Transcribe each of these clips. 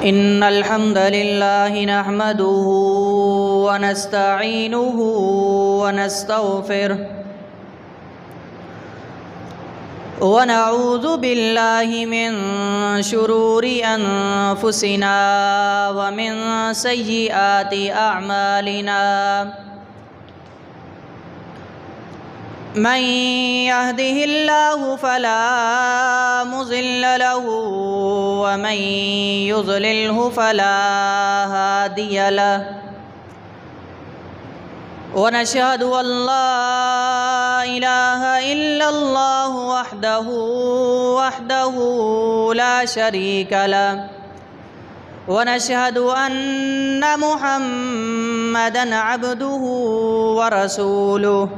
إن الحمد لله نحمده ونستعينه ونستغفره ونعوذ بالله من شرور أنفسنا ومن سيئات أعمالنا من يهده الله فلا مضل له ومن يضلله فلا هادي له ونشهد أن لا إله إلا الله وحده لا شريك له ونشهد أن محمدًا عبده ورسوله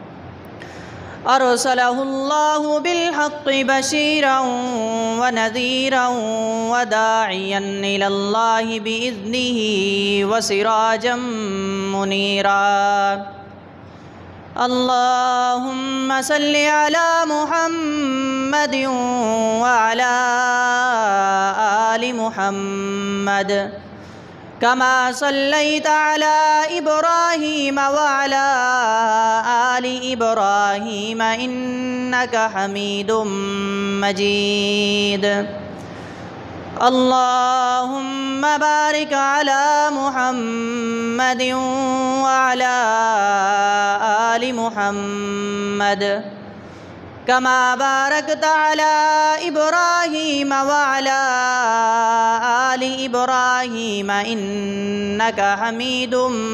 أرسله الله بالحق بشيرا ونذيرا وداعيا إلى الله بإذنه وسراجا منيرا اللهم صل على محمد وعلى آل محمد كما صليت على إبراهيم وعلى آل إبراهيم إنك حميد مجيد اللهم بارك على محمد وعلى آل محمد كما باركت على إبراهيم وعلى آل إبراهيم إنك حميد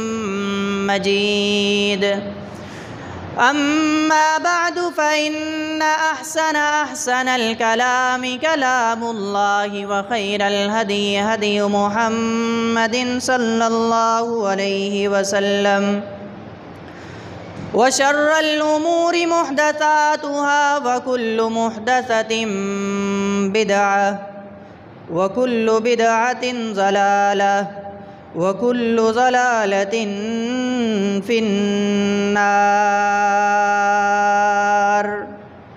مجيد أما بعد فإن أحسن الكلام كلام الله وخير الهدي هدي محمد صلى الله عليه وسلم وشر الأمور محدثاتها وكل محدثة بدعة وكل بدعة ضلالة وكل ضلالة في النار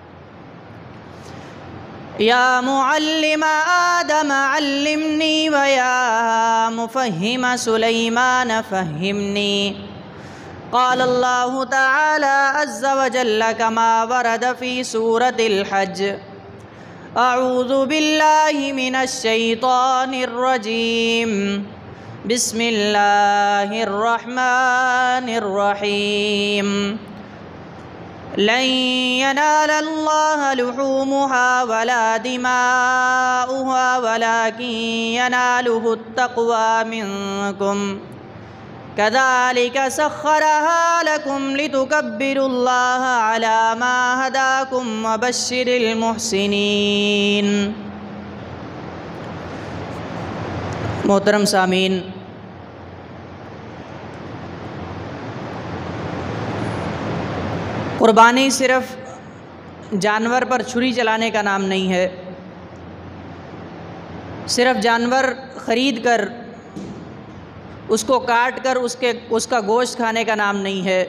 يا معلم آدم علمني ويا مفهم سليمان فهمني قال الله تعالى عز وجل كما ورد في سورة الحج أعوذ بالله من الشيطان الرجيم بسم الله الرحمن الرحيم لن ينال الله لحومها ولا دماؤها ولكن يناله التقوى منكم كذلك سخرها لكم لتكبروا الله على ما هداكم وبشر المحسنين محترم سامعین، قربانی صرف جانور پر چھری چلانے کا نام نہیں ہے، صرف جانور خرید کر اس کو کاٹ کر اس کا گوشت کھانے کا نام نہیں ہے۔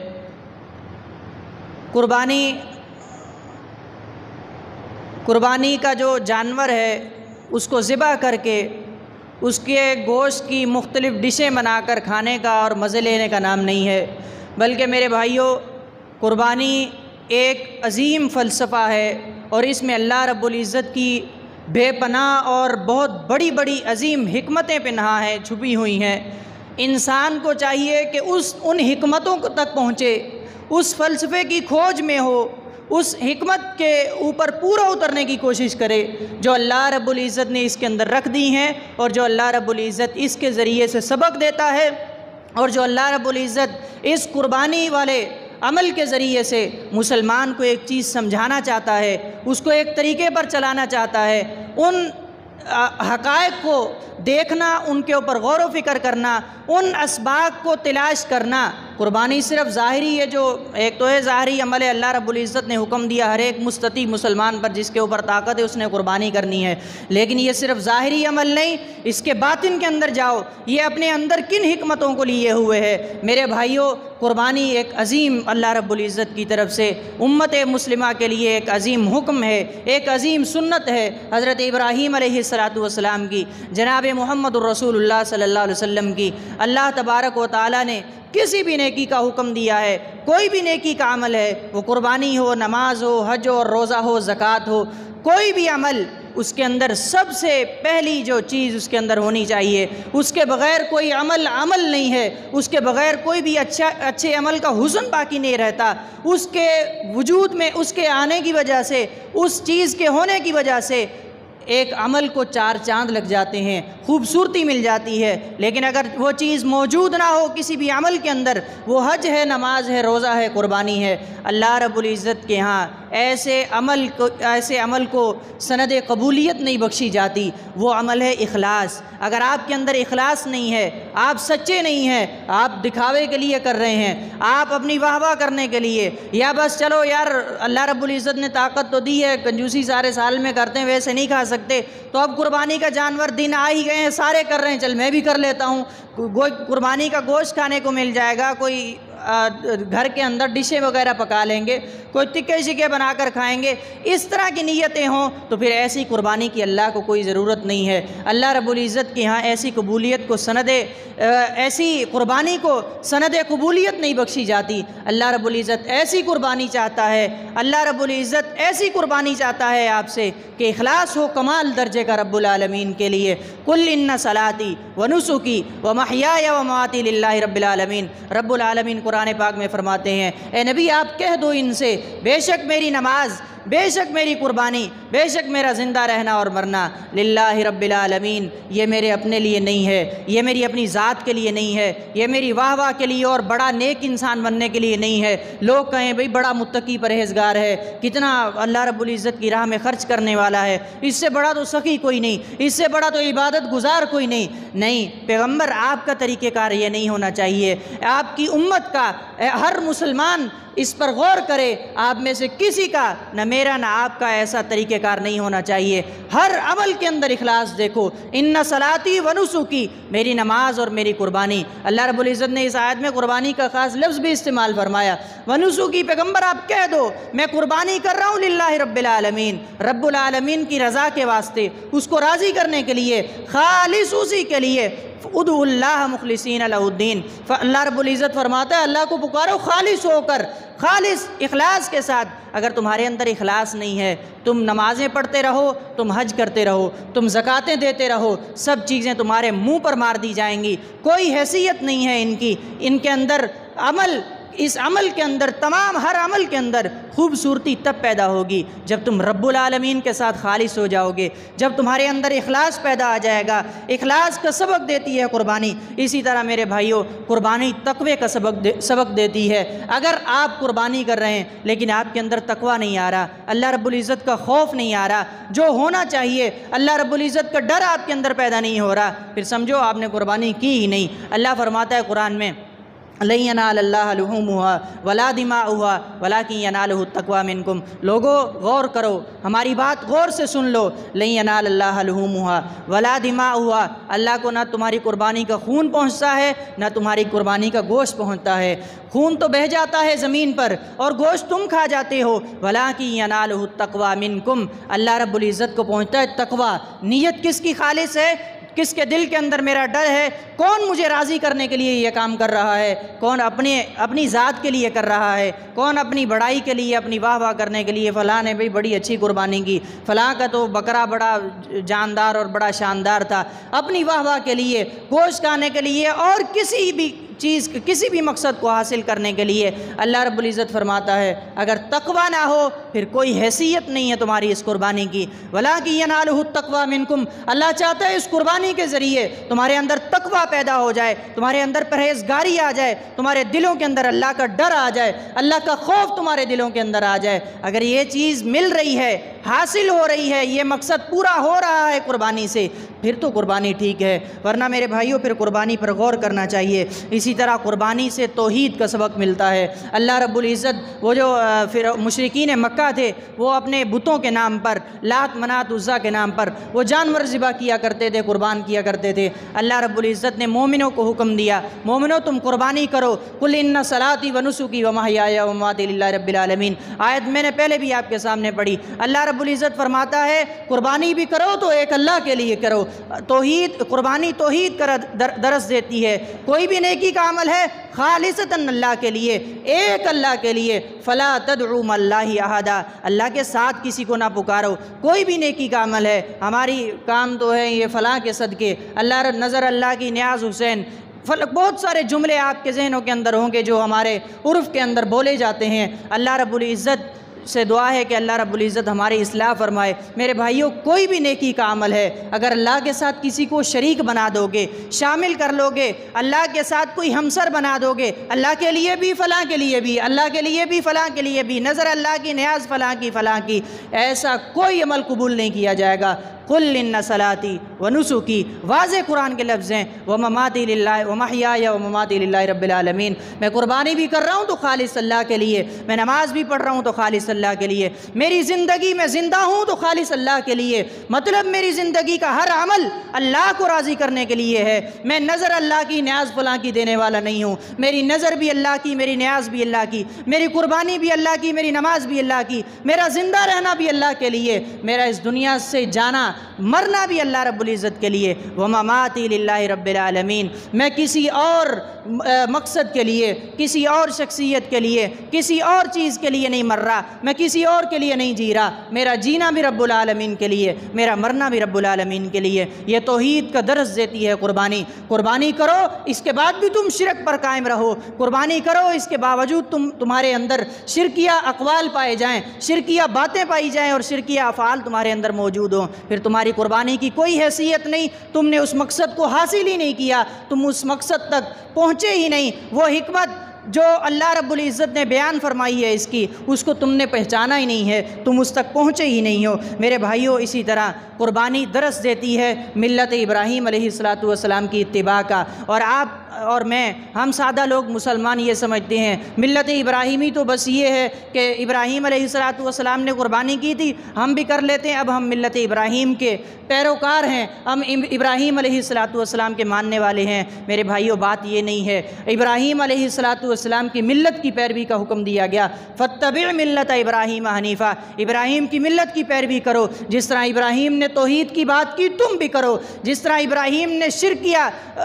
قربانی کا جو جانور ہے اس کو ذبح کر کے اس کے گوشت کی مختلف ڈشیں بنا کر کھانے کا اور مزے لینے کا نام نہیں ہے، بلکہ میرے بھائیوں، قربانی ایک عظیم فلسفہ ہے اور اس میں اللہ رب العزت کی بے پناہ اور بہت بڑی بڑی عظیم حکمتیں پنہاں ہیں، چھپی ہوئی ہیں۔ انسان کو چاہیے کہ ان حکمتوں تک پہنچے، اس فلسفے کی کھوج میں ہو، اس حکمت کے اوپر پورا اترنے کی کوشش کرے جو اللہ رب العزت نے اس کے اندر رکھ دی ہیں، اور جو اللہ رب العزت اس کے ذریعے سے سبق دیتا ہے، اور جو اللہ رب العزت اس قربانی والے عمل کے ذریعے سے مسلمان کو ایک چیز سمجھانا چاہتا ہے، اس کو ایک طریقے پر چلانا چاہتا ہے۔ ان حقائق کو دیکھنا، ان کے اوپر غور و فکر کرنا، ان اسباق کو تلاش کرنا قربانی صرف ظاہری ہے، جو ایک تو ہے ظاہری عمل ہے، اللہ رب العزت نے حکم دیا ہر ایک مستطیع مسلمان پر جس کے اوپر طاقت ہے اس نے قربانی کرنی ہے، لیکن یہ صرف ظاہری عمل نہیں، اس کے باطن کے اندر جاؤ، یہ اپنے اندر کن حکمتوں کو لیے ہوئے ہے میرے بھائیوں۔ قربانی ایک عظیم اللہ رب العزت کی طرف سے امت مسلمہ کے لیے ایک عظیم حکم ہے، ایک عظیم سنت ہے حضرت ابراہیم علیہ السلام کی، جناب محمد الرسول اللہ صلی اللہ علیہ وسلم کی۔ اللہ تبارک و تعالیٰ نے کسی بھی نیکی کا حکم دیا ہے، کوئی بھی نیکی کا عمل ہے، وہ قربانی ہو، نماز ہو، حج ہو، روزہ ہو، زکوٰۃ ہو، کوئی بھی عمل، اس کے اندر سب سے پہلی جو چیز اس کے اندر ہونی چاہیے، اس کے بغیر کوئی عمل نہیں ہے، اس کے بغیر کوئی بھی اچھے عمل کا حسن باقی نہیں رہتا۔ اس کے وجود میں، اس کے آنے کی وجہ سے، اس چیز کے ہونے کی وجہ سے ایک عمل کو 4 چاند لگ جاتے ہیں، خوبصورتی مل جاتی ہے، لیکن اگر وہ چیز موجود نہ ہو کسی بھی عمل کے اندر، وہ حج ہے، نماز ہے، روزہ ہے، قربانی ہے، اللہ رب العزت کے ہاں ایسے عمل کو سند قبولیت نہیں بخشی جاتی۔ وہ عمل ہے اخلاص۔ اگر آپ کے اندر اخلاص نہیں ہے، آپ سچے نہیں ہیں، آپ دکھاوے کے لیے کر رہے ہیں، آپ اپنی واہ واہ کرنے کے لیے، یا بس چلو یار اللہ رب العزت نے طاقت تو دی ہے، کنجوسی سارے سال میں کرتے ہیں، ویسے نہیں کھا سکتے، تو اب قربانی کا جانور دن آ ہی گئے ہیں، سارے کر رہے ہیں، چل میں بھی کر لیتا ہوں، قربانی کا گوشت کھانے کو مل جائے گا، کوئی گھر کے اندر ڈشیں وغیرہ پکا لیں گے، کوئی ٹکے شکے بنا کر کھائیں گے، اس طرح کی نیتیں ہوں تو پھر ایسی قربانی کی اللہ کو کوئی ضرورت نہیں ہے۔ اللہ رب العزت کے ہاں ایسی قبولیت کو ایسی قربانی کو سند قبولیت نہیں بخشی جاتی۔ اللہ رب العزت ایسی قربانی چاہتا ہے، اللہ رب العزت ایسی قربانی چاہتا ہے آپ سے کہ اخلاص ہو کمال درجے کا رب العالمین کے لیے۔ قل ان صلاتی ونسکی ومحیای ومماتی للہ رب العالمین۔ رب العالمین قرآن پاک میں فرماتے ہیں اے نبی آپ کہہ دو ان سے، بے شک میری نماز، بے شک میری قربانی، بے شک میرا زندہ رہنا اور مرنا للہ رب العالمین، یہ میرے اپنے لیے نہیں ہے، یہ میری اپنی ذات کے لیے نہیں ہے، یہ میری واہ واہ کے لیے اور بڑا نیک انسان بننے کے لیے نہیں ہے، لوگ کہیں بھئی بڑا متقی پرہیزگار ہے، کتنا اللہ رب العزت کی راہ میں خرچ کرنے والا ہے، اس سے بڑا تو سخی کوئی نہیں، اس سے بڑا تو عبادت گزار کوئی نہیں۔ پیغمبر آپ کا طریقہ کار یہ نہیں ہونا چاہیے، آپ کی امت کا ہر مسلمان اس پر غور کرے، آپ میں سے کسی کا، نہ میرا نہ آپ کا ایسا طریقہ کار نہیں ہونا چاہیے۔ ہر عمل کے اندر اخلاص دیکھو، ان صلاتی ونسکی، میری نماز اور میری قربانی۔ اللہ رب العزت نے اس آیت میں قربانی کا خاص لفظ بھی استعمال فرمایا، ونسکی، پیغمبر آپ کہہ دو میں قربانی کر رہا ہوں للہ رب العالمین، رب العالمین کی رضا کے واسطے، اس کو راضی کرنے کے لیے، خالص اسی کے لیے، ادعوا اللہ مخلصین لہ الدین۔ اللہ رب العزت فرماتا ہے اللہ کو پکارو خالص ہو کر، خالص اخلاص کے ساتھ۔ اگر تمہارے اندر اخلاص نہیں ہے، تم نمازیں پڑھتے رہو، تم حج کرتے رہو، تم زکاتیں دیتے رہو، سب چیزیں تمہارے منہ پر مار دی جائیں گی، کوئی حیثیت نہیں ہے ان کی، ان کے اندر اس عمل کے اندر، تمام ہر عمل کے اندر خوبصورتی تب پیدا ہوگی جب تم رب العالمین کے ساتھ خالص ہو جاؤ گے، جب تمہارے اندر اخلاص پیدا آ جائے گا۔ اخلاص کا سبق دیتی ہے قربانی۔ اسی طرح میرے بھائیوں، قربانی تقوی کا سبق دیتی ہے۔ اگر آپ قربانی کر رہے ہیں لیکن آپ کے اندر تقوی نہیں آ رہا، اللہ رب العزت کا خوف نہیں آ رہا، جو ہونا چاہیے اللہ رب العزت کا ڈر آپ کے اندر پیدا نہیں ہو رہا، پھر سمجھو آپ نے قربانی کی ہی نہیں۔ اللہ فرماتا ہے قرآن میں لن ینال اللہ لحومها ولا دماؤها ولکن ینالہ التقوی منکم۔ لوگو غور کرو، ہماری بات غور سے سن لو، لن ینال اللہ لحومها ولا دماؤها، اللہ کو نہ تمہاری قربانی کا خون پہنچتا ہے نہ تمہاری قربانی کا گوشت پہنچتا ہے، خون تو بہہ جاتا ہے زمین پر اور گوشت تم کھا جاتے ہو، ولکن ینالہ التقوی منکم، اللہ رب العزت کو پہنچتا ہے تقوی۔ نیت کس کی خالص ہے؟ کس کے دل کے اندر میرا ڈر ہے؟ کون مجھے راضی کرنے کے لیے یہ کام کر رہا ہے؟ کون اپنی ذات کے لیے کر رہا ہے؟ کون اپنی بڑائی کے لیے، اپنی واہ واہ کرنے کے لیے؟ فلاں نے بھئی بڑی اچھی قربانی کی، فلاں کا تو بکرا بڑا جاندار اور بڑا شاندار تھا، اپنی واہ واہ کے لیے، گوشت کھانے کے لیے اور کسی بھی چیز، کسی بھی مقصد کو حاصل کرنے کے لیے۔ اللہ رب العزت فرماتا ہے اگر تقوی نہ ہو پھر کوئی حیثیت نہیں ہے تمہاری اس قربانی کی۔ وَلَٰكِن يَنَالُهُ التَّقْوَىٰ مِنْكُمْ، اللہ چاہتا ہے اس قربانی کے ذریعے تمہارے اندر تقوی پیدا ہو جائے، تمہارے اندر پرہیزگاری آ جائے، تمہارے دلوں کے اندر اللہ کا ڈر آ جائے، اللہ کا خوف تمہارے دلوں کے اندر آ جائے۔ اگر یہ چیز مل رہی ہے، حاصل ہو رہی ہے، یہ مقصد پورا ہو رہا ہے قربانی سے، پھر تو قربانی ٹھیک ہے، ورنہ میرے بھائیوں پھر قربانی پر غور کرنا چاہیے۔ اسی طرح قربانی سے توحید کا سبق ملتا ہے۔ اللہ رب العزت وہ جو پھر مشرکین مکہ تھے وہ اپنے بتوں کے نام پر، لات منات عزا کے نام پر وہ جانور ذبح کیا کرتے تھے، قربان کیا کرتے تھے۔ اللہ رب العزت نے مومنوں کو حکم دیا، مومنوں تم قربانی کرو، قل ان صلاتی و نسکی و محیای و مماتی للہ رب العالمین۔ آیت میں نے پہلے بھی آپ کے سامنے پڑھی۔ اللہ رب العزت فرماتا ہے قربانی بھی کرو تو ایک اللہ کے لیے کرو۔ توحید، قربانی توحید کا درس دیتی ہے۔ کوئی بھی نیکی کا عمل ہے خالصتاً اللہ کے لیے، ایک اللہ کے لیے، فلا تدعوا مع اللہ احدا، اللہ کے ساتھ کسی کو نہ پکارو۔ کوئی بھی نیکی کا عمل ہے، ہماری کام تو ہے یہ فلاں کے صدقے، اللہ نظر اللہ کی، نیاز حسین، بہت سارے جملے آپ کے ذہنوں کے اندر ہوں گے جو ہمارے عرف کے اندر بولے جاتے ہیں۔ اللہ رب العزت سے دعا ہے کہ اللہ رب العزت ہماری اصلاح فرمائے۔ میرے بھائیوں کوئی بھی نیکی کا عمل ہے، اگر اللہ کے ساتھ کسی کو شریک بنا دو گے، شامل کر لو گے، اللہ کے ساتھ کوئی ہمسر بنا دو گے، اللہ کے لیے بھی فلاں کے لیے بھی، اللہ کے لیے بھی فلاں کے لیے بھی، نظر اللہ کی، نیاز فلاں کی، ایسا کوئی عمل قبول نہیں کیا جائے گا۔ قل ان صلاتی و نسکی، واضح قرآن کے لفظ ہیں، ومماتی للہ ومحیای ومماتی للہ رب العالمین۔ میں قربانی بھی کر رہا ہوں تو خالص اللہ کے لیے، میں نماز بھی پڑھ رہا ہوں تو خالص اللہ کے لیے، میری زندگی میں زندہ ہوں تو خالص اللہ کے لیے، مطلب میری زندگی کا ہر عمل اللہ کو راضی کرنے کے لیے ہے۔ میں نظر اللہ کی، نیاز فلاں کی دینے والا نہیں ہوں، میری نظر بھی اللہ کی، میری نیاز بھی اللہ کی، میری قربانی بھی اللہ کی، میری نماز بھی اللہ کی، میرا زندہ رہنا بھی اللہ کے لیے، میرا اس دنیا سے جانا مرنا بھی اللہ رب العزت کے لیے۔ ومماتی للہ رب العالمین، میں کسی اور مقصد کے لیے، کسی اور شخصیت کے لیے، کسی اور چیز کے لیے نہیں مر رہا، میں کسی اور کے لیے نہیں جی رہا، میرا جینا بھی رب العالمین کے لیے، میرا مرنا بھی رب العالمین کے لیے۔ یہ توحید کا درس دیتی ہے قربانی۔ قربانی کرو، اس کے بعد بھی تم شرک پر قائم رہو، قربانی کرو اس کے باوجود تمہارے اندر شرکیہ اقوال پائے جائیں، شرکیہ باتیں پائی جائیں اور شرکیہ افعال تمہارے اندر موجود ہوں، پھر تمہاری قربانی کی کوئی حیثیت نہیں، تم نے اس مقصد کو حاصل ہی نہیں کیا، تم اس مقصد تک پہنچے ہی نہیں۔ وہ حکمت جو اللہ رب العزت نے بیان فرمائی ہے اس کو تم نے پہچانا ہی نہیں ہے، تم اس تک پہنچے ہی نہیں ہو۔ میرے بھائیوں اسی طرح قربانی درس دیتی ہے ملت ابراہیم علیہ السلام کی اتباع کا۔ اور آپ اور میں، ہم سادہ لوگ مسلمان یہ سمجھتے ہیں ملت ابراہیمی تو بس یہ ہے کہ ابراہیم علیہ السلام نے قربانی کی تھی، ہم بھی کر لیتے ہیں، اب ہم ملت ابراہیم کے پیروکار ہیں، ہم ابراہیم علیہ السلام کے ماننے والے ہیں۔ میرے بھائیوں بات یہ نہیں ہے، ابراہیم علیہ السلام کی ملت کی پیروی کا حکم دیا گیا، فاتبع ملت ابراہیم حنیفا، ابراہیم کی ملت کی پیروی کرو، جس طرح ابراہیم نے توحید کی بات کی تم بھی کرو، جس طرح ابراہیم نے شرکیہ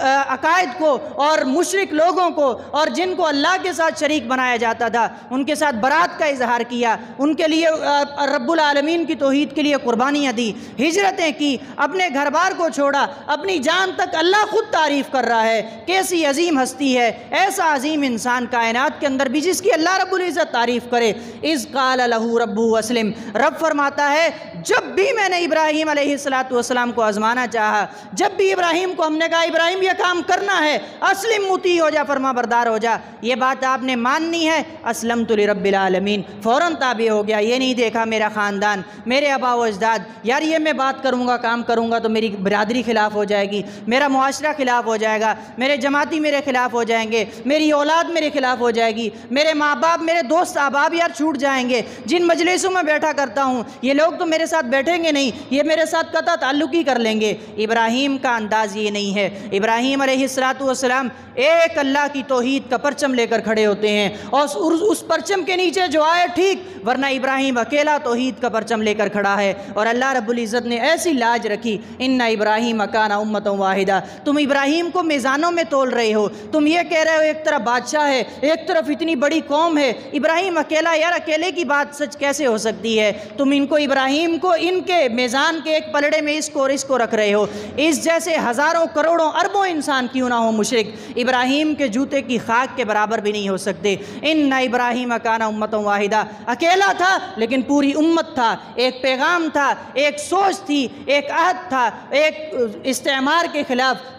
عقائد کو اور مشرک لوگوں کو اور جن کو اللہ کے ساتھ شریک بنایا جاتا تھا ان کے ساتھ برات کا اظہار کیا، ان کے لیے رب العالمین کی توحید کے لیے قربانیاں دی، ہجرتیں کی، اپنے گھر بار کو چھوڑا، اپنی جان تک اللہ خود تعریف کر رہا ہے کیسی عظیم ہستی ہے، ایسا عظیم انسان کائنات کے اندر بھی جس کی اللہ رب العزت تعریف کرے۔ اذ قال لہ ربہ اسلم، رب فرماتا ہے جب بھی میں نے ابراہیم علیہ السلام کو آزمانا چاہا، جب بھی ابراہیم کو ہم نے کہا ابراہیم یہ کام کرنا ہے، اسلم مطیع ہو جا، فرما بردار ہو جا، یہ بات آپ نے ماننی ہے، اسلمت لرب العالمین، فوراً تابع ہو گیا۔ یہ نہیں دیکھا میرا خاندان، میرے آبا و اجداد، یار یہ میں بات کروں گا، کام کروں گا تو میری برادری خلاف ہو جائے گی، میرا معاشرہ خلاف ہو جائے گا، میرے جماعتی میرے خلاف ہو جائیں گے، میری اولاد میرے خلاف ہو جائے گی، میرے ماں باپ، میرے دوست احباب یار چھوٹ جائیں گے، جن مجلسوں میں بیٹھا کرتا ہوں یہ لوگ تو میرے ساتھ بیٹھیں گے نہیں، یہ میرے ساتھ قطع تعلق ہی کر لیں گے۔ ابراہیم کا انداز یہ نہیں ہے، ابراہیم علیہ السلام ایک اللہ کی توحید کا پرچم لے کر کھڑے ہوتے ہیں، اور اس پرچم کے نیچے جو آئے ٹھیک، ورنہ ابراہیم اکیلا توحید کا پرچم لے کر کھڑا ہے۔ اور اللہ رب العزت نے ایسی لاج رکھی، ان ابراہیم کان امۃ واحدہ، تم ابراہیم کو میزانوں میں تول رہے ہو، تم یہ کہہ رہے ہو ایک طرف بادشاہ ہے، ایک طرف اتنی بڑی قوم ہے، ابراہیم اکیلا، یار اکیلے کی بات سچ کیسے ہو سکتی ہے؟ تم ان کو ابراہیم کو ان کے میزان کے ایک پلڑے میں اس کو رکھ رہے ہو، اس جیسے ہزاروں کروڑوں اربوں انسان کیوں نہ ہو مشرک، ابراہیم کے جوتے کی خاک کے برابر بھی نہیں ہو سکتے۔ ان ابراہیم کان امۃ واحدہ، اکیلا تھا لیکن پوری امت تھا، ایک پیغام تھا، ایک سوچ تھی، ایک عہد تھا، ایک استعمار کے خلاف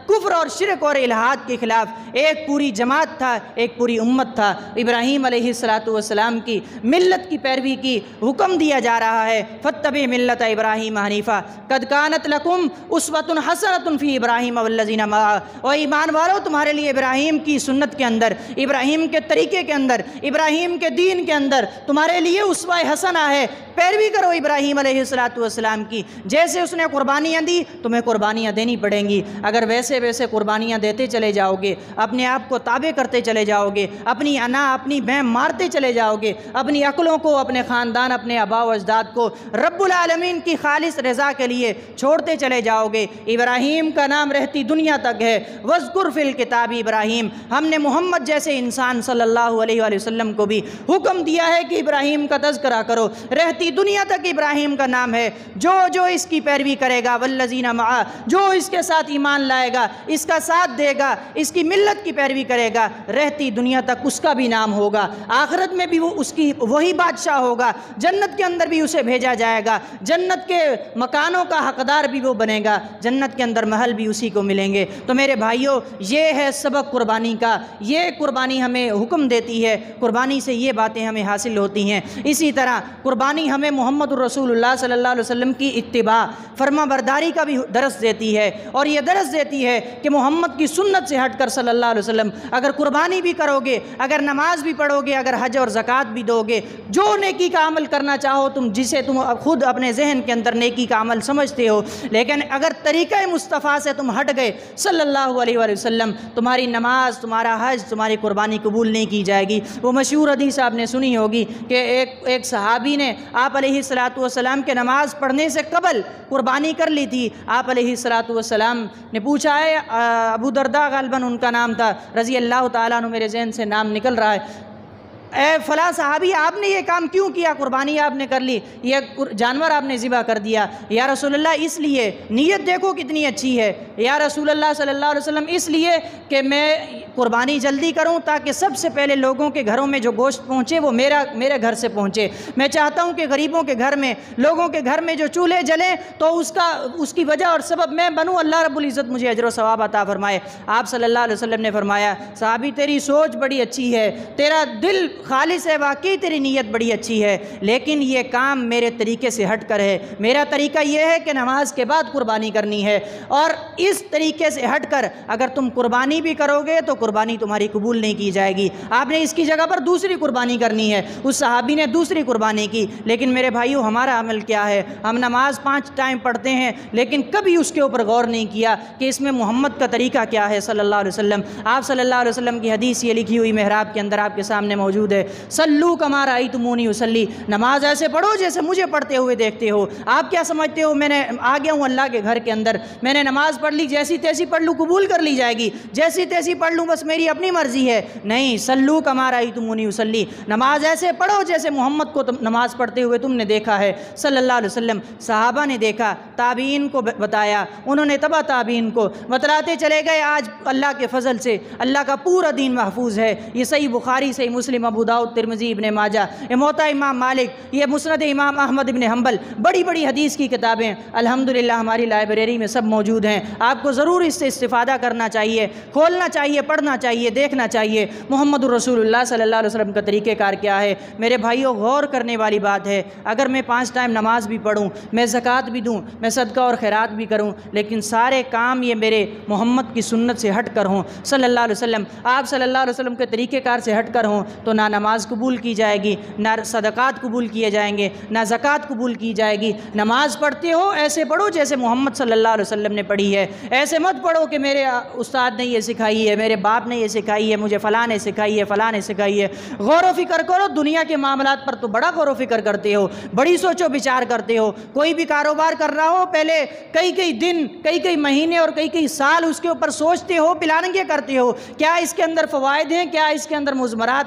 کفر اور شرک اور الحاد کے خلاف ایک پوری جماعت تھا، ایک پوری امت تھا۔ ابراہیم علیہ السلام کی ملت کی پیروی کی حکم دیا جا رہا ہے، فاتبع ملت ابراہیم حنیفا قد کانت لکم اسوۃ حسنۃ فی ابراہیم والذین معہ۔ اور ایمان والو، تمہارے لیے ابراہیم کی سنت کے اندر، ابراہیم کے طریقے کے اندر، ابراہیم کے دین کے اندر تمہارے لیے اسوہ حسنہ ہے۔ پیروی کرو ابراہیم علیہ السلام کی، جیسے اس نے قربانیاں دی تمہیں قربانیاں دینی پڑیں گی۔ اگر ویسے ویسے قربانیاں دیتے چلے جاؤ گے، اپنے آپ کو تابع کرتے چلے جاؤ گے، اپنی انا اپنی بہن مارتے چلے جاؤ گے، اپنی عقلوں کو، اپنے خاندان، اپنے آباء و اجداد کو رب العالمین کی خالص رضا کے لیے چھوڑتے چلے جاؤ گے۔ ابراہیم کا نام رہتی دنیا تک ہے۔ وَاذْكُرْ فِي الْكِتَابِ ابراہیم، ہم نے محمد جیسے انسان صلی اللہ علیہ وآلہ وسلم کو بھی حکم دیا ہے کہ ابراہیم کا تذکرہ کرو۔ رہتی دنیا تک ابراہیم کا نام ہے۔ جو اس کی پیروی کرے گا، والذین معہ، جو اس کے ساتھ ایمان لائے گا، اس کا ساتھ دے گا، اس کی ملت کی پیروی کرے گا، رہتی دنیا تک اس کا بھی نام ہوگا۔ آخرت میں بھی وہ اس کی وہی بادشاہ ہوگا، جنت کے اندر بھی اسے بھیجا جائے گا، جنت کے مکانوں کا حقدار بھی وہ بنے گا، جنت کے اندر محل بھی اسی کو ملیں گے۔ تو میرے بھائیوں، یہ ہے سبق قربانی کا۔ یہ قربانی ہمیں حکم دیتی ہے، قربانی سے یہ باتیں ہمیں حاصل ہوتی ہیں۔ اسی طرح قربانی ہمیں محمد الرسول اللہ صلی اللہ علیہ وسلم کی اتباع، فرما برداری کا بھی درس دیتی ہے، اور یہ درس دیتی ہے کہ محمد کی سنت سے ہٹ کر صلی اللہ علیہ وسلم اگر قربانی بھی کرو گے، اگر نماز بھی پڑھو گے، اگر حج اور زکوٰۃ بھی دو گے، جو نیکی کا عمل کرنا چاہو تم، جسے تم خود اپنے ذہن کے اندر نیکی کا عمل سمجھتے ہو، لیکن اگر طریقہ مصطفیٰ سے تم ہٹ گئے صلی اللہ علیہ وآلہ وسلم، تمہاری نماز، تمہارا حج، تمہاری قربانی قبول نہیں کی جائے گی۔ وہ مشہور حدیث آپ نے سنی ہوگی کہ ایک صحابی نے آپ علیہ السلام کے نماز پڑھنے سے قبل قربانی کر لی تھی۔ آپ علیہ السلام نے پوچھا ہے، ابو درداء غالباً ان کا نام تھا، رضی اللہ تعالیٰ عنہ، میرے ذہن سے نام نکل رہا ہے، اے فلاں صحابی، آپ نے یہ کام کیوں کیا؟ قربانی آپ نے کر لی، یہ جانور آپ نے ذبح کر دیا۔ یا رسول اللہ اس لیے، نیت دیکھو کتنی اچھی ہے، یا رسول اللہ صلی اللہ علیہ وسلم اس لیے کہ میں قربانی جلدی کروں تاکہ سب سے پہلے لوگوں کے گھروں میں جو گوشت پہنچے وہ میرے گھر سے پہنچے۔ میں چاہتا ہوں کہ غریبوں کے گھر میں، لوگوں کے گھر میں جو چولہے جلیں تو اس کی وجہ اور سبب میں بنوں، اللہ رب العزت مجھے اجر و ثواب عطا فرمائے۔ آپ صلی اللہ علیہ وسلم نے فرمایا، صحابی تیری سوچ بڑی اچھی ہے، تیرا دل خالص ہے، واقعی تیری نیت بڑی اچھی ہے، لیکن یہ کام میرے طریقے سے ہٹ کر ہے۔ میرا طریقہ یہ ہے کہ نماز کے بعد قربانی کرنی ہے، اور اس طریقے سے ہٹ کر اگر تم قربانی بھی کرو گے تو قربانی تمہاری قبول نہیں کی جائے گی۔ آپ نے اس کی جگہ پر دوسری قربانی کرنی ہے۔ اس صحابی نے دوسری قربانی کی، لیکن میرے بھائیو، ہمارا عمل کیا ہے؟ ہم نماز 5 ٹائم پڑھتے ہیں، لیکن کبھی اس کے اوپر غور نہیں کیا کہ اس میں محمد کا طریقہ کیا ہے صلی اللہ علیہ وسلم۔ آپ صلی اللہ علیہ وسلم کی حدیث یہ لکھی ہوئی محراب کے اندر آپ کے سامنے موجود ہے، صلو کما رأیتمونی اصلی، نماز ایسے پڑھو جیسے مجھے پڑھتے ہوئے دیکھتے ہو۔ آپ کیا سمجھتے ہو میں نے آ گیا ہوں اللہ کے گھر کے اندر، میں نے نماز پڑھ لی، جیسی تیسی پڑھ لوں قبول کر لی جائے گی، جیسی تیسی پڑھ لوں بس میری اپنی مرضی ہے؟ نہیں، صلو کما رأیتمونی اصلی، نماز ایسے پڑھو جیسے محمد کو نماز پڑھتے ہوئے تم نے دیکھا ہے صلی اللہ علیہ وسلم۔ صحابہ نے دیکھا، تابعین کو بتایا، انہوں نے تبع تابعین کو بتلاتے چلے گئے۔ آج اللہ کے فضل سے اللہ کا پورا دین محفوظ ہے۔ یہ صحیح بخاری، صحیح مسلم، ابو داؤد، ترمذی، ابن ماجہ، یہ موطا امام مالک، یہ مسند امام احمد ابن حنبل، بڑی بڑی حدیث کی کتابیں الحمدللہ ہماری لائبریری میں سب موجود ہیں۔ آپ کو ضرور اس سے استفادہ کرنا چاہیے، کھولنا چاہیے، پڑھنا چاہیے، دیکھنا چاہیے محمد الرسول اللہ صلی اللہ علیہ وسلم کا طریقہ کار کیا ہے۔ میرے بھائیوں، غور کرنے والی بات ہے، اگر میں 5 ٹائم نماز بھی پڑھوں، میں زکوٰۃ بھی دوں، میں صدقہ اور خیرات بھی کروں، لیکن سارے کام یہ میرے محمد کی سنت سے ہٹ کر ہوں صلی اللہ علیہ وسلم، آپ صلی اللہ علیہ وسلم کے طریقہ کار سے ہٹ کر ہوں، تو نہ نماز قبول کی جائے گی، نہ صدقات قبول کیے جائیں گے، نہ زکوٰۃ قبول کی جائے گی۔ نماز پڑھتے ہو ایسے پڑھو جیسے محمد صلی اللہ علیہ وسلم نے پڑھی ہے، ایسے مت پڑھو کہ میرے استاد نے یہ سکھائی ہے، میرے باپ نے یہ سکھائی ہے، مجھے فلاں نے سکھائی ہے، فلاں نے سکھائی ہے۔ غور و فکر کرو، دنیا کے معاملات پر تو بڑا غور و فکر کرتے ہو، بڑی سوچ و بچار کرتے ہو۔ کوئی بھی کاروبار کر رہا ہو، پہلے کئی دن، کئی مہینے اور کئی سال اس کے اوپر سوچتے ہو، پلاننگیں کرتے ہو، کیا اس کے اندر فوائد ہیں، کیا اس کے اندر مضمرات ہیں،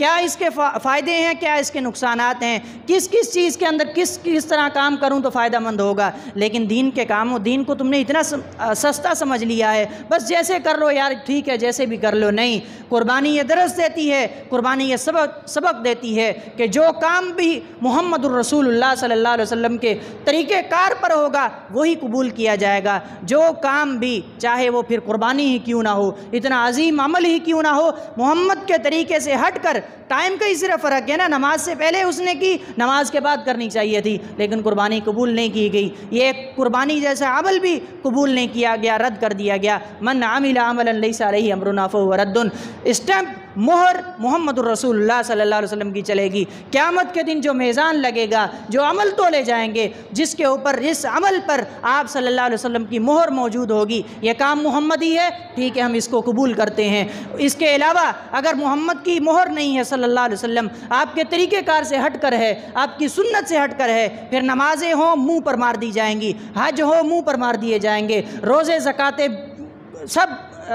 کیا اس کے فائدے ہیں، کیا اس کے نقصانات ہیں، کس کس چیز کے اندر کس طرح کام کروں تو فائدہ مند ہوگا۔ لیکن دین کے کاموں، دین کو تم نے اتنا سستا سمجھ لیا ہے، بس جیسے کر لو یار ٹھیک ہے، جیسے بھی کر لو۔ نہیں، قربانی یہ درس دیتی ہے، قربانی یہ سبق دیتی ہے کہ جو کام بھی محمد الرسول اللہ صلی اللہ علیہ وسلم کے طریقہ کار پر ہوگا وہی قبول کیا جائے گا۔ جو کام بھی، چاہے وہ پھر قربانی ہی کیوں نہ ہو، اتنا عظیم عمل ہی کیوں نہ ہو، محمد کے طریقے سے ہٹ کر، ٹائم کا ہی صرف فرق ہے نا، نماز سے پہلے اس نے کی، نماز کے بعد کرنی چاہیے تھی، لیکن قربانی قبول نہیں کی گئی۔ یہ قربانی جیسا عمل بھی قبول نہیں کیا گیا، رد کر دیا گیا۔ من عمل عملا لیس علیہ امرنا فہو رد، اسٹمپ، مہر محمد الرسول اللہ صلی اللہ علیہ وسلم کی چلے گی۔ قیامت کے دن جو میزان لگے گا، جو عمل تولے جائیں گے، جس کے اوپر، جس عمل پر آپ صلی اللہ علیہ وسلم کی مہر موجود ہوگی، یہ کام محمدی ہے، ٹھیک ہے، ہم اس کو قبول کرتے ہیں۔ اس کے علاوہ اگر محمد کی مہر نہیں ہے صلی اللہ علیہ وسلم، آپ کے طریقہ کار سے ہٹ کر ہے، آپ کی سنت سے ہٹ کر ہے، پھر نمازیں ہوں منہ پر مار دی جائیں گی، حج ہو منہ پر مار دیے جائیں گے، روزے زکاتیں سب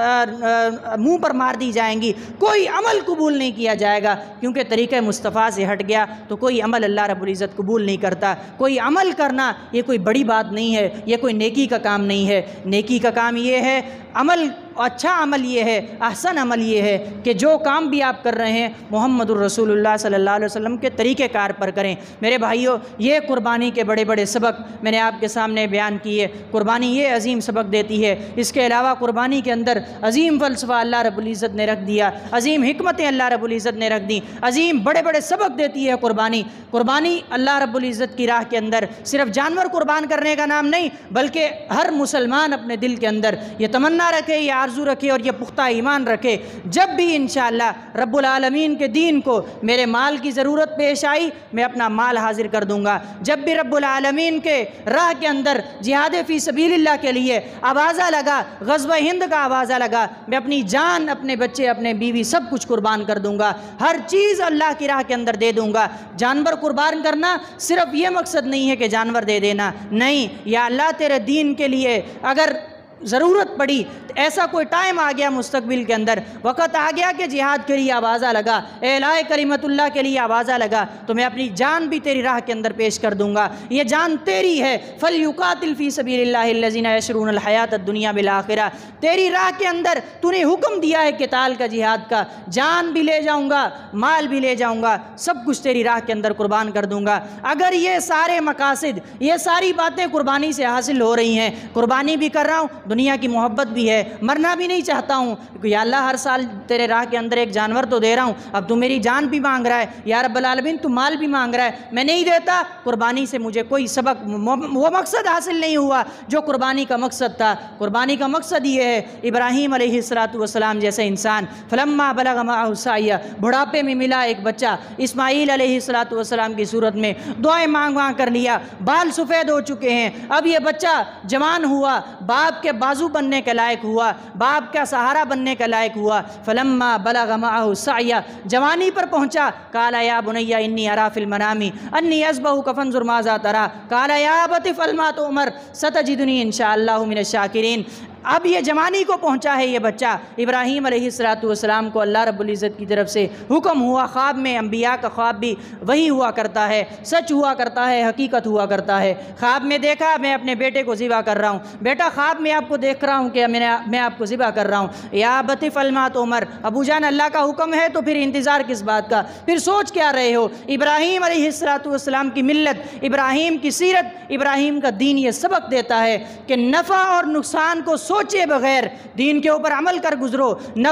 منہ پر مار دی جائیں گی، کوئی عمل قبول نہیں کیا جائے گا، کیونکہ طریقہ مصطفیٰ سے ہٹ گیا تو کوئی عمل اللہ رب العزت قبول نہیں کرتا۔ کوئی عمل کرنا یہ کوئی بڑی بات نہیں ہے، یہ کوئی نیکی کا کام نہیں ہے۔ نیکی کا کام یہ ہے، عمل اچھا عمل یہ ہے، احسن عمل یہ ہے کہ جو کام بھی آپ کر رہے ہیں محمد الرسول اللہ صلی اللہ علیہ وسلم کے طریقہ کار پر کریں۔ میرے بھائیوں، یہ قربانی کے بڑے بڑے سبق میں نے آپ کے سامنے بیان کیے۔ قربانی یہ عظیم سبق دیتی ہے۔ اس کے علاوہ قربانی کے اندر عظیم فلسفہ اللہ رب العزت نے رکھ دیا، عظیم حکمتیں اللہ رب العزت نے رکھ دیں، عظیم بڑے بڑے سبق دیتی ہے قربانی۔ قربانی اللہ رب العزت کی راہ کے اندر صرف جانور قربان کرنے کا نام نہیں، بلکہ ہر مسلمان اپنے دل کے اندر یہ تمنا رکھے، یہ آرزو رکھے اور یہ پختہ ایمان رکھے، جب بھی انشاءاللہ رب العالمین کے دین کو میرے مال کی ضرورت پیش آئی، میں اپنا مال حاضر کر دوں گا۔ جب بھی رب العالمین کے راہ کے اندر جہاد فی سبیل اللہ کے لیے آوازہ لگا، غزوہ ہند کا آوازہ لگا، میں اپنی جان، اپنے بچے، اپنے بیوی سب کچھ قربان کر دوں گا، ہر چیز اللہ کی راہ کے اندر دے دوں گا۔ جانور قربان کرنا صرف یہ مقصد نہیں ہے کہ جانور دے دینا، نہیں، یا اللہ تیرے دین کے لیے اگر ضرورت پڑی، ایسا کوئی ٹائم آ گیا مستقبل کے اندر، وقت آ گیا کہ جہاد کے لیے آوازہ لگا، اعلاء کلمت اللہ کے لیے آوازہ لگا، تو میں اپنی جان بھی تیری راہ کے اندر پیش کر دوں گا۔ یہ جان تیری ہے، فَلْيُقَاتِلْ فِي سَبِيلِ اللَّهِ الَّذِينَ يَشْرُونَ الْحَيَاةَ الدُّنْيَا بِالْآخِرَةِ، تیری راہ کے اندر تو نے حکم دیا ہے قتال کا، جہاد کا، جان بھی لے جاؤں گا، مال بھی لے جاؤں گا، سب کچھ تیری راہ کے اندر قربان کر دوں گا۔ اگر یہ سارے مقاصد، یہ ساری باتیں قربانی سے حاصل ہو رہی ہیں، قربانی بھی کر رہا ہوں، دنیا کی محبت بھی ہے، مرنا بھی نہیں چاہتا ہوں، کہ یا اللہ ہر سال تیرے راہ کے اندر ایک جانور تو دے رہا ہوں، اب تو میری جان بھی مانگ رہا ہے، یا رب العالمین تو مال بھی مانگ رہا ہے، میں نہیں دیتا، قربانی سے مجھے کوئی سبق، وہ مقصد حاصل نہیں ہوا جو قربانی کا مقصد تھا۔ قربانی کا مقصد یہ ہے، ابراہیم علیہ السلام جیسے انسان، فلما بلغ معہ السعی، بڑھاپے میں ملا ایک بچہ، اسماعیل علیہ السلام کی صورت میں دعائیں مانگ کر لیا، بال سفید ہو چکے ہیں، اب یہ بچہ جوان ہوا، باپ کے بازو بننے کے لائق ہوا، باپ کا سہارا بننے کے لائق ہوا، فلما بلغ معہ السعی، جوانی پر پہنچا، قال یا بنی انی اری فی المنام انی اذبحک فانظر ماذا تری، قال یا ابت افعل ما تؤمر ستجدنی ان شاء اللہ من الشاکرین۔ اب یہ جوانی کو پہنچا ہے یہ بچہ، ابراہیم علیہ السلام کو اللہ رب العزت کی طرف سے حکم ہوا، خواب میں، انبیاء کا خواب بھی وہی ہوا کرتا ہے، سچ ہوا کرتا ہے، حقیقت ہوا کرتا ہے۔ خواب میں دیکھا میں اپنے بیٹے کو ذبح کر رہا ہوں، بیٹا خواب میں آپ کو دیکھ رہا ہوں کہ میں آپ کو ذبح کر رہا ہوں، یا ابت افعل ما تؤمر، ابو جان اللہ کا حکم ہے تو پھر انتظار کس بات کا، پھر سوچ کیا رہے ہو؟ ابراہیم علیہ السلام کی ملت، ابراہیم کی سیرت، ابراہیم کا دین یہ سبق دیتا ہے کہ نفع اور نقصان کو سوچے بغیر دین کے اوپر عمل کر گزرو۔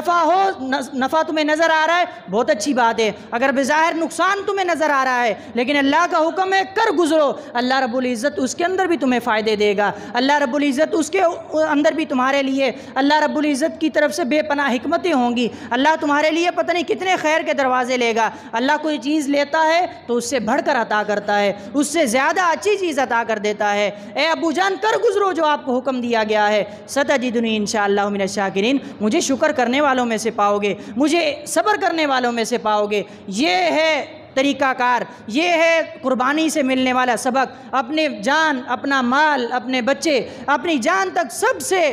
نفع تمہیں نظر آ رہا ہے، بہت اچھی بات ہے، اگر بظاہر نقصان تمہیں نظر آ رہا ہے، لیکن اللہ کا حکم ہے کر گزرو، اللہ رب العزت اس کے اندر بھی تمہیں فائدے دے گا، اللہ رب العزت اس کے اندر بھی تمہارے لیے، اللہ رب العزت کی طرف سے بے پناہ حکمتیں ہوں گی، اللہ تمہارے لیے پتہ نہیں کتنے خیر کے دروازے لے گا۔ اللہ کوئی چیز لیتا ہے تو اس سے بڑھ کر عطا کرتا ہے، اس سے زیادہ اچھی چیز عطا کر دیتا ہے۔ اے ابو جان کر گزرو جو آپ کو حکم دیا گیا ہے، ستجدنی انشاءاللہ من الشاکرین، مجھے شکر کرنے والوں میں سے پاؤ گے، مجھے صبر کرنے والوں میں سے پاؤ گے۔ یہ ہے طریقہ کار، یہ ہے قربانی سے ملنے والا سبق۔ اپنے جان، اپنا مال، اپنے بچے، اپنی جان تک سب سے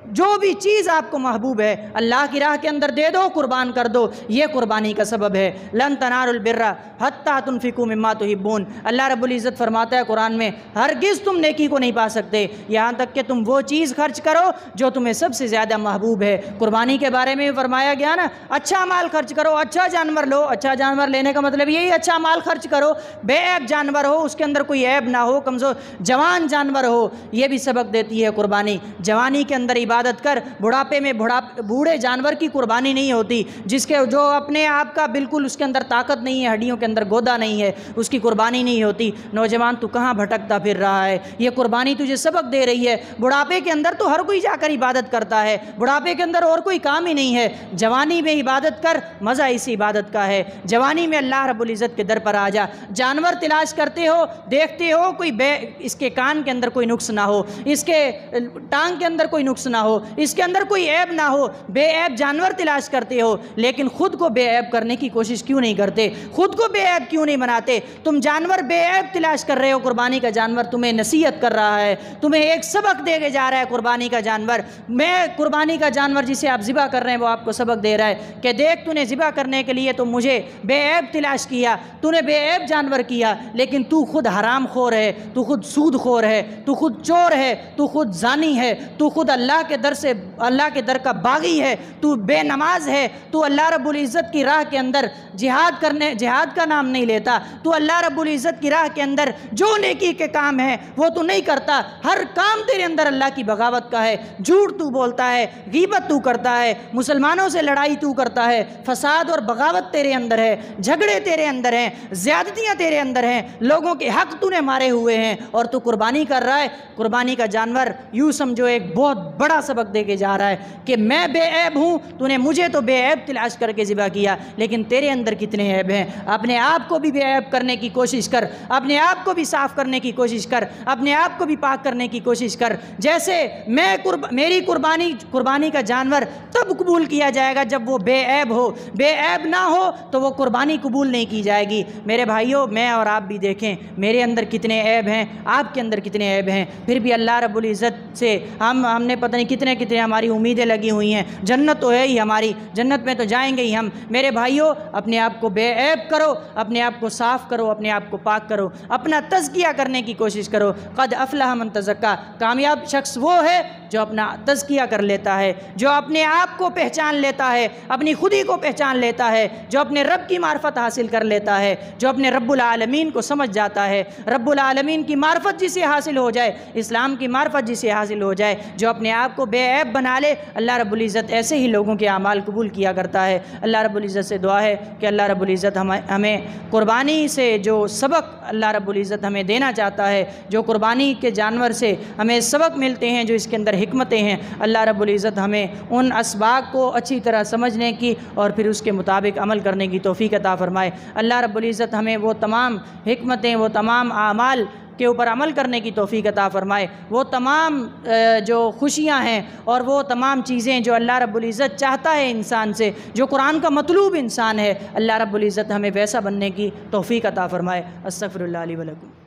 جو بھی چیز آپ کو محبوب ہے اللہ کی راہ کے اندر دے دو، قربان کر دو، یہ قربانی کا سبب ہے۔ لن تنالوا البر حتی تنفقوا مما تحبون، اللہ رب العزت فرماتا ہے قرآن میں ہرگز تم نیکی کو نہیں پا سکتے یہاں تک کہ تم وہ چیز خرچ کرو جو تمہیں سب سے زیادہ محبوب ہے۔ قربانی کے بارے میں فرمایا گیا نا، اچھا مال خرچ کرو، اچھا جانور لو۔ اچھا جانور لینے کا مطلب یہی اچھا مال خرچ کرو، بے عیب جانور ہو، اس کے اندر کوئی عیب نہ ہو، کمزور جوان جانور ہو۔ یہ بھی سبق دیتی ہے قربانی۔ جوانی کے اندر عبادت کر، بڑھاپے میں بوڑھے جانور کی قربانی نہیں ہوتی، جو اپنے آپ کا بالکل اس کے اندر طاقت نہیں ہے، ہڈیوں کے اندر گودا نہیں ہے، اس کی قربانی نہیں ہوتی۔ نوجوان تو کہاں بھٹکتا پھر رہا ہے، یہ قربانی تجھے سبق دے رہی ہے۔ بڑھاپے کے اندر تو ہر کوئی جا کر عبادت کرتا ہے، بڑھاپے کے اندر اور کوئی کام ہی نہیں ہے۔ جوانی میں عبادت کر، مزہ اسی عبادت کا ہے۔ جوانی میں اللہ رب العزت کے در پر آ جا۔ جانور تلاش کرتے ہو، دیکھتے ہو کوئی اس کے کان کے اندر کوئی نقص نہ ہو، اس کے ٹانگ کے اندر کوئی نقص نہ ہو، اس کے اندر کوئی عیب نہ ہو، بے عیب جانور تلاش کرتے ہو، لیکن خود کو بے عیب کرنے کی کوشش کیوں نہیں کرتے؟ خود کو بے عیب کیوں نہیں بناتے؟ تم جانور بے عیب تلاش کر رہے ہو، قربانی کا جانور تمہیں نصیحت کر رہا ہے، تمہیں ایک سبق دے کے جا رہا ہے۔ قربانی کا جانور، قربانی کا جانور جسے آپ ذبح کر رہے ہیں وہ آپ کو سبق دے رہا ہے کہ دیکھ، تو نے ذبح کرنے کے لیے تو مجھے بے عیب تلاش کیا، تو نے بے عیب جانور کیا، لیکن تو خود حرام خور ہے، تو خود سود خور ہے، تو خود چور ہے، تو خود زانی ہے، تو خود اللہ کے در کا باغی ہے، تو بے نماز ہے، تو اللہ رب العزت کی راہ کے اندر جہاد کا نام نہیں لیتا، تو اللہ رب العزت کی راہ کے اندر جو نیکی کے کام ہیں وہ تو نہیں کرتا، ہر کام تیرے اندر اللہ کی بغاوت کا ہے، جھوٹ تو بولتا ہے، غیبت تو کرتا ہے، مسلمانوں سے لڑائی تو کرتا ہے، فساد اور بغاوت تیرے اندر ہے، جھگڑے تیرے اندر ہیں، زیادتیاں تیرے اندر ہیں، لوگوں کے حق تو نے مارے ہوئے ہیں، اور تو قربانی کر رہا ہے۔ قربانی کا جانور یوں سمجھو ایک بہت بڑا سبق دے کے جا رہا ہے کہ میں بے عیب ہوں، تو نے مجھے تو بے عیب تلاش کر کے ذبح کیا، لیکن تیرے اندر کتنے عیب ہیں؟ اپنے آپ کو بھی بے عیب کرنے کی کوشش کر، اپنے آپ کو بھی صاف کرنے کی کوشش کر، اپنے آپ کو بھی پاک کرنے کی کوشش کر۔ جیسے میری قربانی کا جانور تب قبول کیا جائے گا جب وہ بے عیب ہو، بے عیب نہ ہو تو وہ قربانی قبول نہیں کی جائے گی۔ میرے بھائیوں، میں اور آپ بھی دیکھیں میرے اندر کتنے عیب ہیں، آپ کے اندر کتنے عیب ہیں، پھر بھی اللہ رب العزت سے ہم نے پتہ نہیں کتنے ہماری امیدیں لگی ہوئی ہیں۔ جنت تو ہے ہی ہماری، جنت میں تو جائیں گے ہی ہم۔ میرے بھائیوں، اپنے آپ کو بے عیب کرو، اپنے آپ کو صاف کرو، اپنے آپ کو پاک کرو، اپنا تزکیہ کرنے کی کوشش کرو۔ قد افلح من تزکا، کامیاب شخص وہ ہے جو اپنا تزکیہ کر لیتا ہے، جو اپنے آپ کو پہچان لیتا ہے، اپنی خودی کو پہچان لیتا ہے، جو اپنے رب کی معرفت حاصل کر لیتا ہے، جو اپنے رب العالمین کو سمجھ جاتا ہے۔ رب العالمین کی معرفت جسے حاصل ہو جائے، اسلام کی معرفت جسے حاصل ہو جائے، جو اپنے آپ کو بے عیب بنا لے، اللہ رب العزت ایسے ہی لوگوں کے اعمال قبول کیا کرتا ہے۔ اللہ رب العزت سے دعا ہے کہ اللہ رب العزت ہمیں قربانی سے جو سبق اللہ رب العزت ہمیں دینا چاہتا ہے، جو قربانی کے جانور سے ہمیں سبق ملتے ہیں، جو اس کے اندر حکمتیں ہیں، اللہ رب العزت ہمیں ان اسباق کو اچھی طرح سمجھنے کی اور پھر اس کے مطابق عمل کرنے کی توفیق عطا فرمائے۔ اللہ رب العزت ہمیں وہ تمام حکمتیں، وہ تمام اعمال کے اوپر عمل کرنے کی توفیق عطا فرمائے، وہ تمام جو خوشیاں ہیں اور وہ تمام چیزیں جو اللہ رب العزت چاہتا ہے انسان سے، جو قرآن کا مطلوب انسان ہے، اللہ رب العزت ہمیں ویسا بننے کی توفیق عطا فرمائے۔ استغفر اللہ لی و لکم۔